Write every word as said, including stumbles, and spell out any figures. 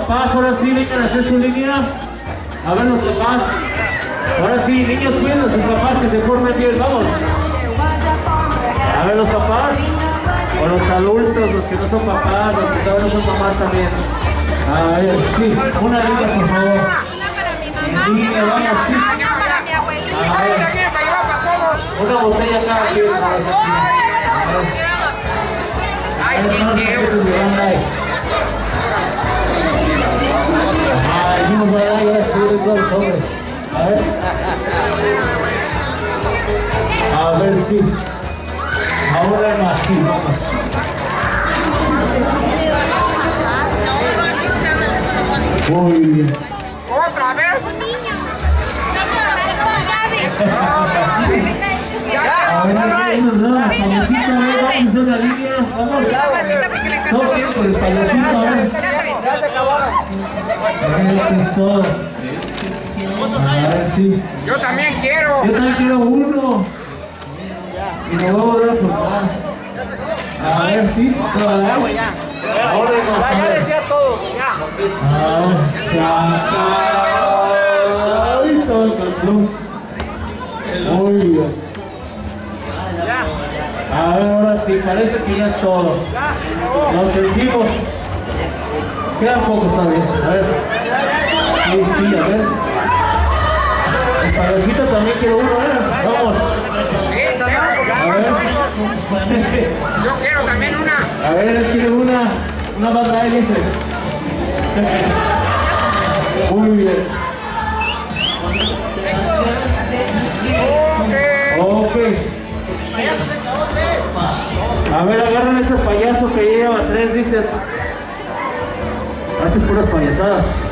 papás, ahora sí, vengan a hacer su línea. A ver los papás. Ahora sí, niños, cuiden a sus papás que se formen bien, vamos. A ver los papás. O los adultos, los que no son papás, los que todavía no son mamás también. A ver, sí, una línea, por favor. Una para mi mamá, Línea, vamos, sí. una para mi abuelita. A ver. Una botella cada quien. Ay, sí, qué Ah, hicimos allá, ya estuvieron todos los hombres. A ver. A ver, sí. Ahora más, sí, vamos. Muy bien. ¿Otra vez? A ver, no, no, no, payasito, a ver, vamos a hacer la línea, vamos. Todos quieren con el payasito, a ver. A ver, esto es todo. A ver, sí. Yo también quiero. Yo también quiero uno. Y nos vamos a dar por nada. A ver, sí, toda la agua ya. Ahora vamos a ver. Ya decía todo, ya. Ah, chao. Ay, Santa Cruz. Muy bien. A ver, ahora sí, parece que ya es todo. Nos sentimos. Quedan pocos todavía. A ver. Sí, sí, a ver. El payasito también quiere uno, ¿eh? Vamos. A ver. Yo quiero también una. A ver, él quiere una. Una banda de dice. Muy bien. Ok. A ver, agarran ese payaso que lleva tres, dice. Hace puras payasadas.